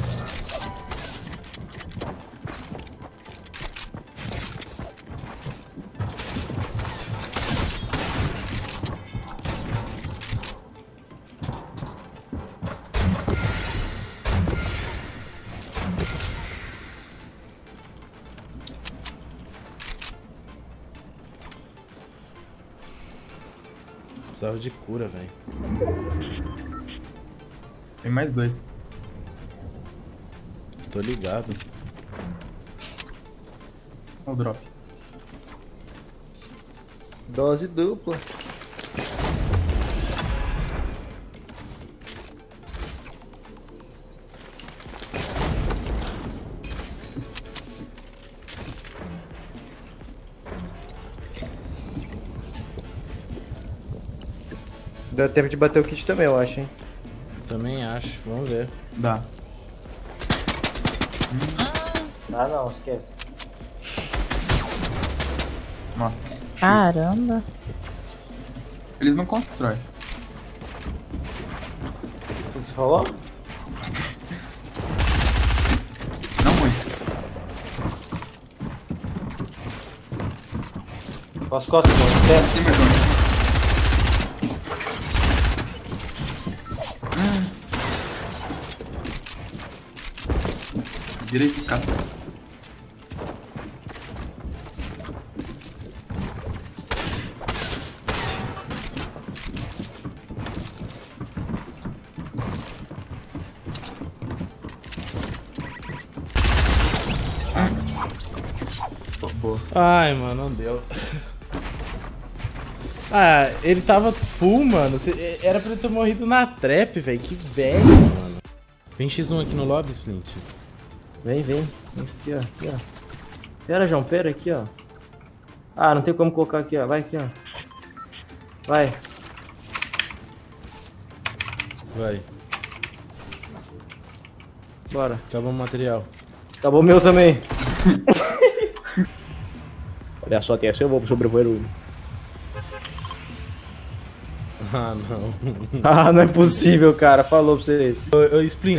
Precisava de cura, velho. Tem mais dois. Tô ligado. Olha o drop. Dose dupla. Deu tempo de bater o kit também, eu acho, hein? Também acho, vamos ver. Dá. Ah, não, esquece. Nossa. Caramba. Eles não constroem. O que você falou? Não muito. Costas, costas, mano. Desce. Tem mais um. Direito, escada. Boa. Ai, mano, não deu. Ah, ele tava full, mano. Cê- Era pra ele ter morrido na trap, velho. Que velho, mano. Vem xis um aqui no lobby, Splint. Vem, vem. Vem aqui, ó. Aqui, ó. Pera, João, pera aqui, ó. Ah, não tem como colocar aqui, ó. Vai aqui, ó. Vai. Vai. Bora. Acabou o material. Acabou o meu também. Olha só, tem essa eu vou sobrevoar o. Ah, não. Ah, não é possível, cara. Falou pra vocês. Ô, ô Splint.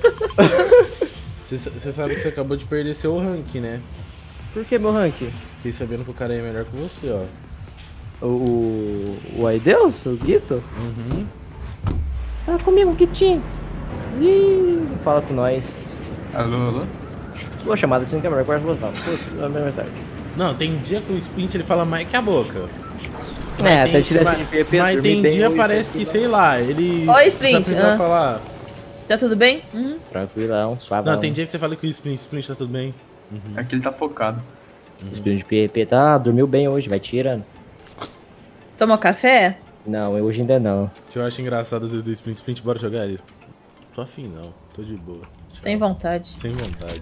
Você sabe que você acabou de perder seu rank, né? Por que meu rank? Fiquei sabendo que o cara é melhor que você, ó. O. O, o Aideus? O Guito? Uhum. Fala comigo, Guitinho. Ih, fala com nós. Alô, alô? Sua chamada sem câmera, quase você fala. Putz, é verdade. Não, tem dia que o Splint ele fala mais que a boca. É, tem, até tirar mas, esse P P. mas tem dia parece que, sei lá, ele... Oi, Splint, só ah. falar. Tá tudo bem? Uhum. Tranquilão, suave. Não, tem dia que você fala que o Splint, Splint tá tudo bem. Uhum. É que ele tá focado. Espírito de P P tá, dormiu bem hoje, vai tirando. Tomou café? Não, hoje ainda não. O que eu acho engraçado às vezes do Splint, Splint, bora jogar ele. tô afim não. Tô de boa. Tchau. Sem vontade. Sem vontade.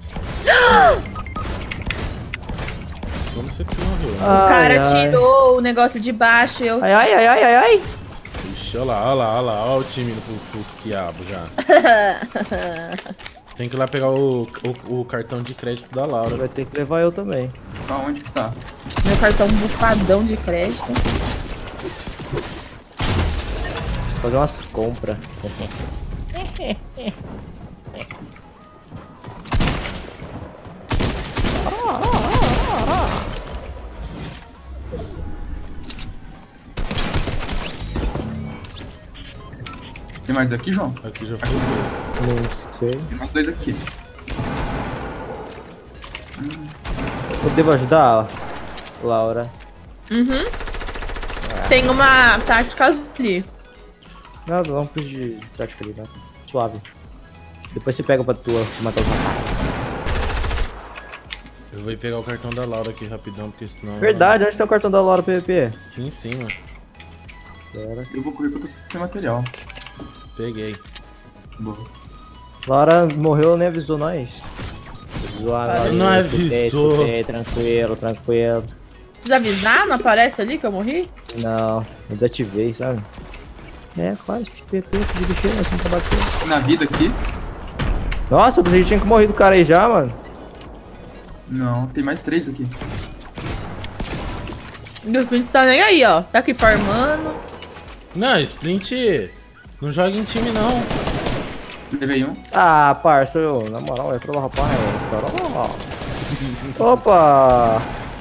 Como você que morreu? Né? O cara ai, tirou o negócio de baixo e eu... Ai, ai, ai, ai, ai, ai. Ixi, olha lá, olha lá, olha lá. Olha o time indo pro, pros quiabos já. Tem que ir lá pegar o, o, o cartão de crédito da Laura. Vai ter que levar eu também. Aonde que tá? Meu cartão bufadão de crédito. Fazer umas compras. Tem mais aqui, João? Aqui já foi dois. Não sei. Tem mais dois aqui. Eu devo ajudar, Laura? Uhum. Tem uma tática ali. Não, não preciso de tática ali, não. Suave. Depois você pega pra tua matar os rapazes. Eu vou ir pegar o cartão da Laura aqui rapidão, porque senão... Verdade, onde tá o cartão da Laura P V P? Aqui em cima. Laura. Eu vou correr que eu tô sem material. Peguei. Boa. Laura morreu, nem avisou nós. Avisou, ah, Não eu avisou. escutei, tranquilo, tranquilo. Já avisar? Não aparece ali que eu morri? Não, eu desativei, sabe? É, quase, P P, de bicheiro, assim pra bater. Na vida aqui? Nossa, eu pensei que tinha que morrer do cara aí já, mano. Não, tem mais três aqui. O Sprint tá nem aí, ó. Tá aqui farmando. Não, Sprint não joga em time não. Levei um. Ah, parça, eu, na moral, é pro rapaz, cara. Opa!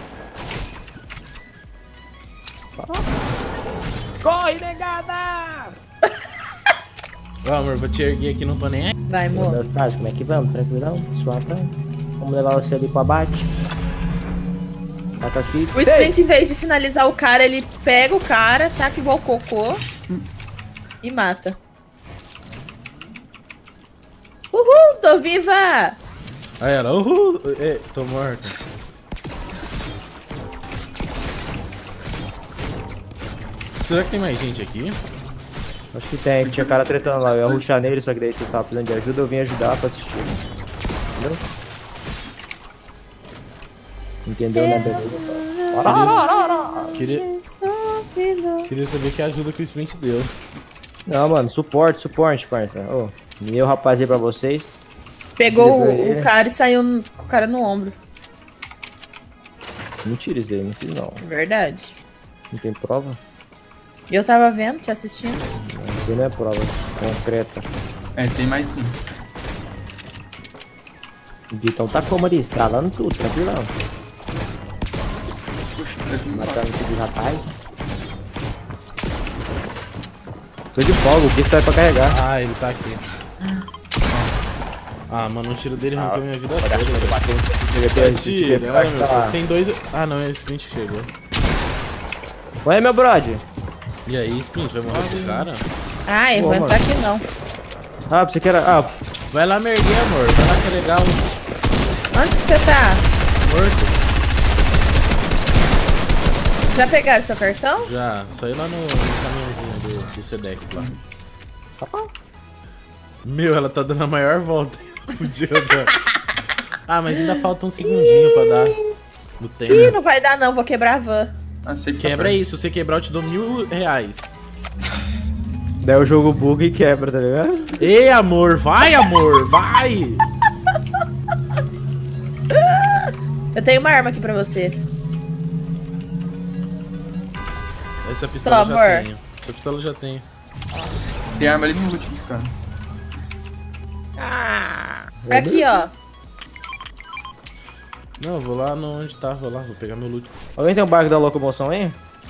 Corre, negada! Ó, amor, vou te erguer aqui, não tô nem aí. Vai, amor. Meus pais, como é que vamos? Tranquilão? Suavão? Vamos levar você ali pro abate. Taca aqui. O Sprint, em vez de finalizar o cara, ele pega o cara, taca igual cocô e mata. Uhul, tô viva! Aí ela, uhul, é, tô morta. Será que tem mais gente aqui? Acho que tem, tinha cara tretando lá. Eu ia rushar nele, só que daí você tava precisando de ajuda, eu vim ajudar pra assistir. Entendeu? Entendeu, né, beleza? Queria, queria saber que ajuda que o Sprint deu. Não, mano, suporte, suporte, parça. Ô, meu rapaz aí pra vocês. Pegou Livra o, ele. o cara e saiu no- com o cara no ombro. Mentira isso daí, não fiz não. Verdade. Não tem prova? Eu tava vendo, te assistindo. Não, isso daí não é prova concreta. É, tem mais sim. Então tá como ali, estralando tudo, tranquilão. Matando tudo, rapaz. Tô de folga, o Gui tá aí pra carregar. Ah, ele tá aqui. Ah, mano, o tiro dele arrancou minha vida Olha, toda. ele bateu um Tá tiro, tirando, tem dois... Ah, não, é o Sprint que chegou. Oi, meu brother. E aí, Sprint, vai morrer pro cara? Ah, eu Pô, vou entrar mano. aqui não. Ah, você quer... Ah, Vai lá me erguer, amor. Vai lá que é legal. Onde que você tá? Morto. Já pegaram seu cartão? Já, só ir lá no, no caminhãozinho do, do Sedex lá. Meu, ela tá dando a maior volta. Podia dar. Ah, mas ainda falta um segundinho pra dar no Ih, tempo. não vai dar não, vou quebrar a van. Ah, sei que tá Quebra perto. isso, se você quebrar eu te dou mil reais. daí o jogo buga e quebra, tá ligado? Ei, amor, vai, amor, vai! Eu tenho uma arma aqui pra você. Essa pistola eu Tá, já amor. tenho. Essa pistola eu já tenho. Tem arma ali no loot dos caras. Aqui, ó. Não, eu vou lá no onde tá, vou lá, vou pegar meu loot. Alguém tem um barco da locomoção aí?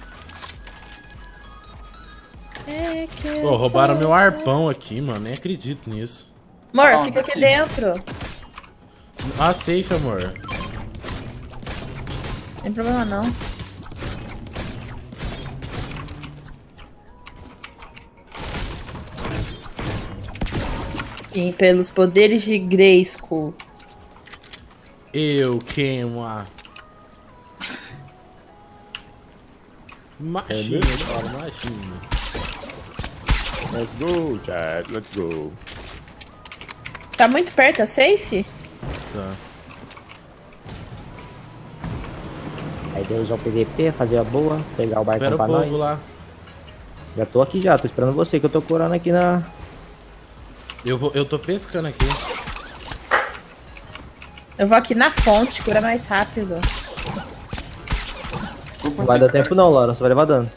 É que eu Pô, roubaram sou- meu arpão aqui, mano, nem acredito nisso. Amor, Ah, fica aqui. aqui dentro. Ah, safe, amor. Não tem problema não. Sim, pelos poderes de Grayskull. Eu queimo a... Machinha, cara, machinha. Let's go, Chad, let's go. Tá muito perto, é safe? Tá. Aí deu usar o P V P, fazer a boa, pegar o barco Espera o pra povo nós. lá. Já tô aqui já, tô esperando você, que eu tô curando aqui na... Eu, vou, eu tô pescando aqui. Eu vou aqui na fonte, cura mais rápido. Não vai dar tempo não, Laura, só vai levar dano.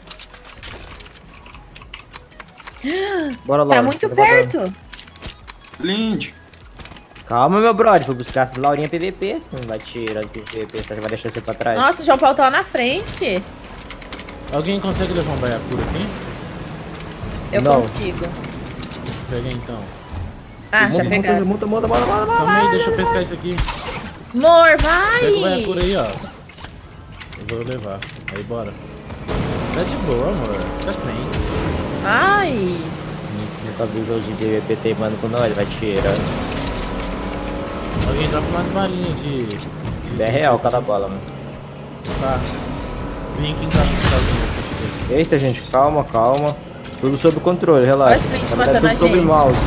Bora, Laura. Tá muito levar dano. perto. Splint. Calma, meu brother, vou buscar essa Laurinha P V P. Não vai tirar de P V P, você vai deixar você pra trás. Nossa, o João Paulo tá lá na frente. Alguém consegue levar um baiacura aqui? Eu Não. consigo. Pega aí, então. Ah, já Monta, pegaram. monta, monta, monta, monta, monta. Calma aí, deixa eu pescar isso aqui. Amor, vai! Pega o baiacura aí, ó. Eu vou levar. Aí, bora. Tá de boa, amor. Fica tenso. Ai! Nunca viu o jogo de P V P teimando com nós, vai tirar. Alguém dropa umas balinhas de... de... É real cada bala, mano. Tá. Vem aqui em casa com sozinho. Eita, gente, calma, calma. Tudo sob controle, relaxa. Olha o Splint Na verdade, matando tudo a sob gente. mouse.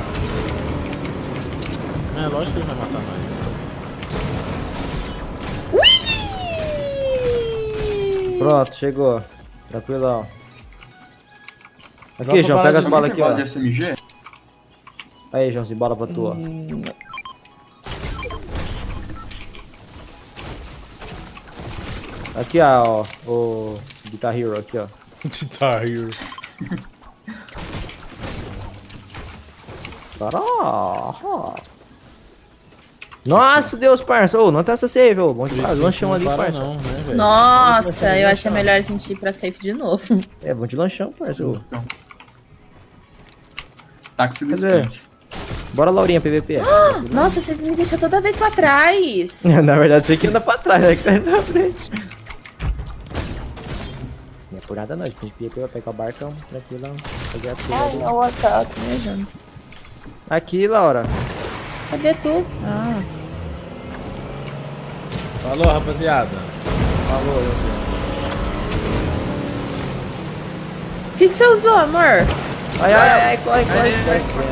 É, lógico que ele vai matar nós. Pronto, chegou. Tranquilão. Aqui, Dropa João, bala pega de- as balas aqui, Bala ó. de S M G? Aí, Joãozinho, bola pra tua. Aqui, ó, o Guitar Hero, aqui, ó. Guitar Hero. Caraca. Nossa, Deus, parça. Ô, não tá essa save, ô. Bom demais, lanchão ali, para parça. não, né, velho? Nossa, eu achei melhor a gente ir pra safe de novo. É, bom de lanchão, parça. ô. Táxi do Cadê? Splint. Bora, Laurinha, P V P. Nossa, vocês me deixam toda vez pra trás. Na verdade, você que anda pra trás, né? Que tá indo pra frente. Não é por nada não, a gente P V P vai pegar o barcão, tranquilão. Pegar a Ai, pilha. não, o ataque, né, gente? Aqui, Laura. Cadê tu? Ah. Falou, rapaziada. Falou, O que, que você usou, amor? Ai, ai, ai, corre, corre, corre.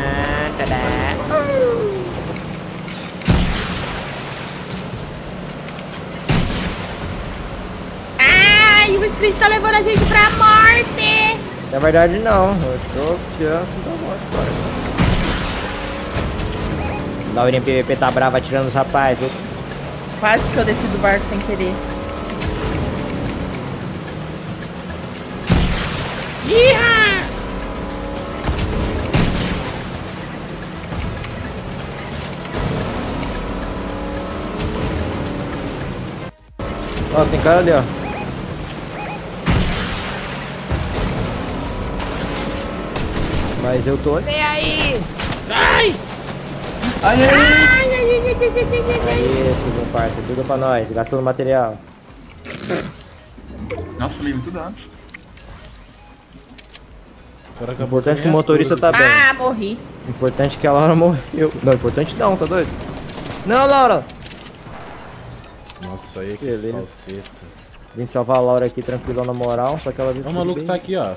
Ai, o Sprint tá levando a gente pra morte. Na verdade, não. Eu tô tirando assim da morte, cara. Laurinha P V P tá brava atirando os rapazes. Quase que eu desci do barco sem querer. Iha! Ó, tem cara ali, ó. Mas eu tô nem aí. Ai! Ai, Ai, ai, ai. ai, ai, ai, ai, ai, ai, ai. Isso, meu parça. Tudo pra nós. Gastou no material. Nossa, tomei muito dano. Agora O acabou importante é que o com minhas motorista tá coisas. bem. Ah, morri. Importante que a Laura morreu. Não, importante não, tá doido? Não, Laura! Nossa, aí que Beleza. falseta. Vim salvar a Laura aqui tranquilão na moral, só que ela viu Ó, tudo o maluco bem. tá aqui, ó.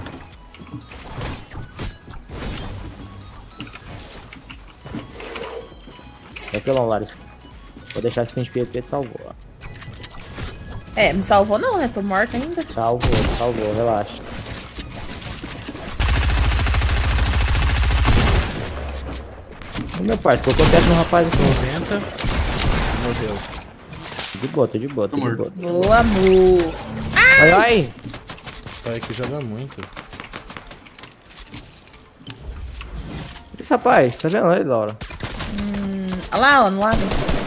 Tranquilão, Laris. Vou deixar esse P V P te salvou. ó. É, me salvou não, né? Tô morta ainda. Salvou, salvou, relaxa. Ô, meu parceiro, colocou perto no rapaz aqui. noventa. Meu Deus. De boa, tô de boa, tô Tô de morto. boa. Boa, amor. Ai, ai! Pai que joga muito. Esse rapaz, tá vendo aí, Laura? Olha lá, ó, no lado.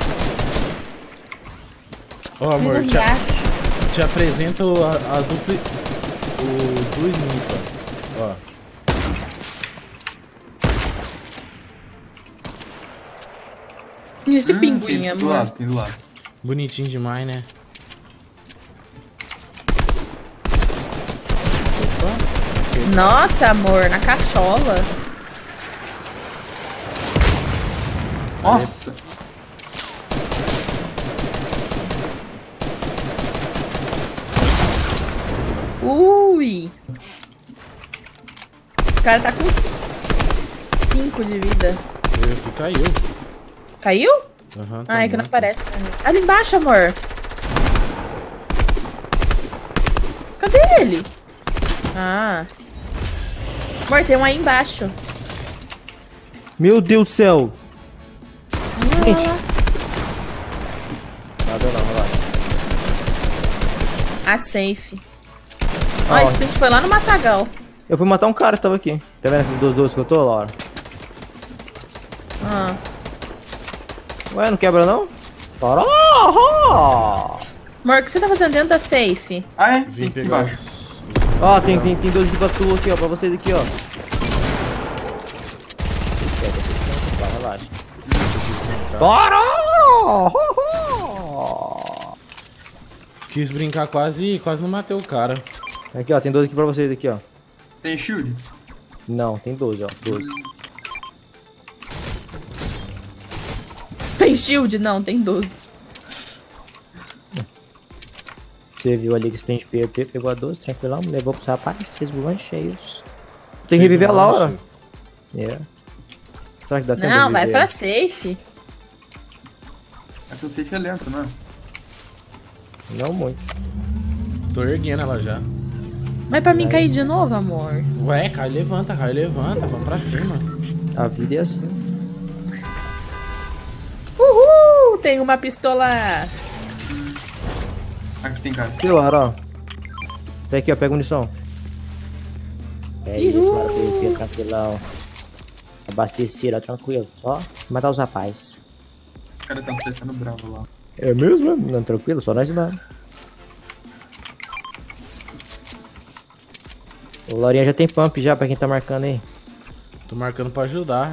Ó, amor, Vem te, no gato. te apresento a, a dupla. O do Snipa. Ó. E esse Hum, pinguim, tem do amor? lado, tem do lado. Bonitinho demais, né? Opa. Nossa, amor, na cachola. Nossa! Ui. O cara tá com cinco de vida. Meu aqui caiu. Caiu? Aham, Ah, é que não morto. aparece. Ali embaixo, amor. Cadê ele? Ah. Amor, tem um aí embaixo. Meu Deus do céu. Ah, Gente. Nada não, relaxa. a safe. Ó, Ó. esse sprint foi lá no Matagal. Eu fui matar um cara que tava aqui. Tá vendo esses dois dois que eu tô, Laura? Ah. Ué, não quebra não? Tará! Amor, o que você tá fazendo dentro da safe? Ah, é? Vim Tem aqui pegar embaixo. os... Ó, tem, tem, tem dois aqui pra tu aqui, ó. Pra vocês aqui, ó. Relaxa. Tará! Quis brincar quase, quase não matei o cara. Aqui, ó. Tem dois aqui pra vocês aqui, ó. Tem shield? Não, tem doze, ó. doze. Tem shield? Não, tem doze. Você viu ali que sprint P V P, pegou a doze, tranquilão, levou pros rapazes, fez bulões cheios. Tem que reviver a Laura. É. Será que dá tempo de Não, vai reviver? pra safe. Essa safe é lenta, não é? Não muito. Tô erguendo ela já. Mas pra mim cair de novo, amor. Ué, cai, levanta, cai, levanta. Vamos pra cima. A vida é assim. Uhul! Tem uma pistola. Aqui tem cara. Aqui, Laura, ó. Vem aqui, ó, pega munição. É isso, Laura, P V P, tranquilão. Abastecida, tranquilo. Só matar os rapazes. Esse cara tá testando bravo lá. É mesmo? Não, tranquilo, só nós não. O Laurinha já tem pump já, pra quem tá marcando aí. Tô marcando pra ajudar.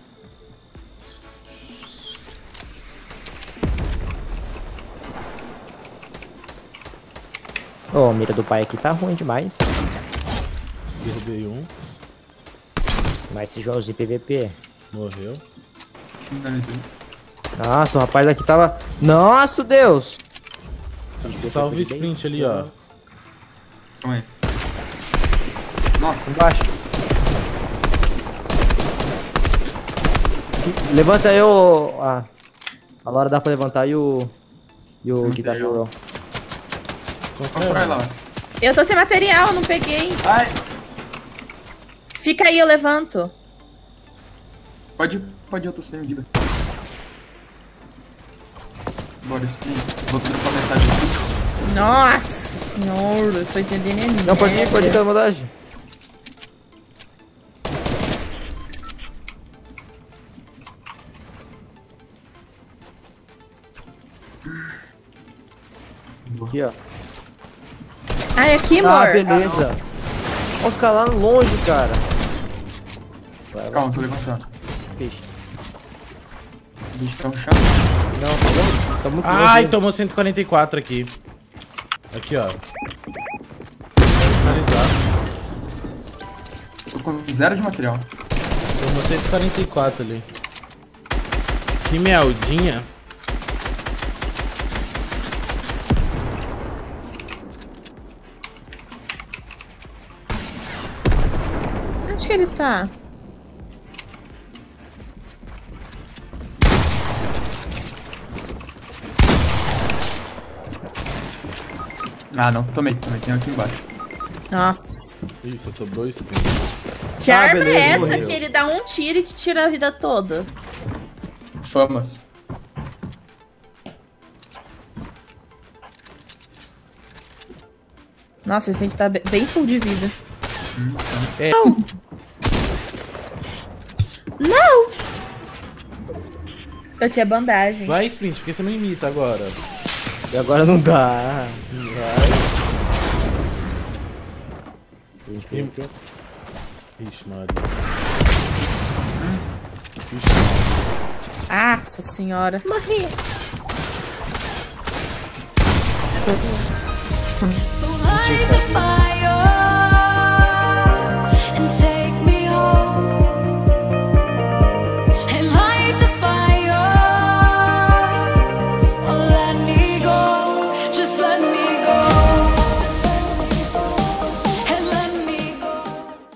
Ô, a mira do pai aqui tá ruim demais. Derrubei um. Mas esse Joãozinho P V P. Morreu. Finalizei. Nossa, o rapaz aqui tava... Nossa, Deus! Salve o sprint ali, ó. Calma aí. Nossa, Embaixo. Levanta aí o... Ah, a Laura dá pra levantar e o... E o Sim, Guitar tem, ó. Hero. vai lá. Eu tô sem material, não peguei. Ai, Fica aí, eu levanto. pode ir, pode ir, eu tô sem vida. Bora, sprint. Vou tudo pra metade aqui. Nossa senhora, eu tô entendendo nem Não, pode ir, pode ir, pela modagem. Aqui, ó. Ai, aqui, amor. Ah, beleza. Olha os caras lá longe, cara. Vai lá, Calma, tô levantando. peixe. O bicho tá no chão. Não, tá longe. Tá muito Ai, longe. tomou cento e quarenta e quatro aqui. Aqui, ó. Finalizar. Tô com zero de material. Tomou cento e quarenta e quatro ali. Que meldinha. Onde que ele tá? Ah, não. Tomei, tomei. Tem aqui embaixo. Nossa. Ih, só sobrou isso. Que Ah, arma beleza, é essa morreu. que ele dá um tiro e te tira a vida toda? Famas. Nossa, a gente tá be- bem full de vida. É. Não! Não! Eu tinha bandagem. Vai, sprint, porque você me imita agora. E agora não dá. A gente fez o quê? Ixi, Maria. Nossa senhora. Morri. So light the fire.